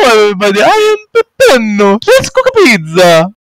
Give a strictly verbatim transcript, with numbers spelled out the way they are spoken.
everybody, I am Peppino. Let's cook a pizza.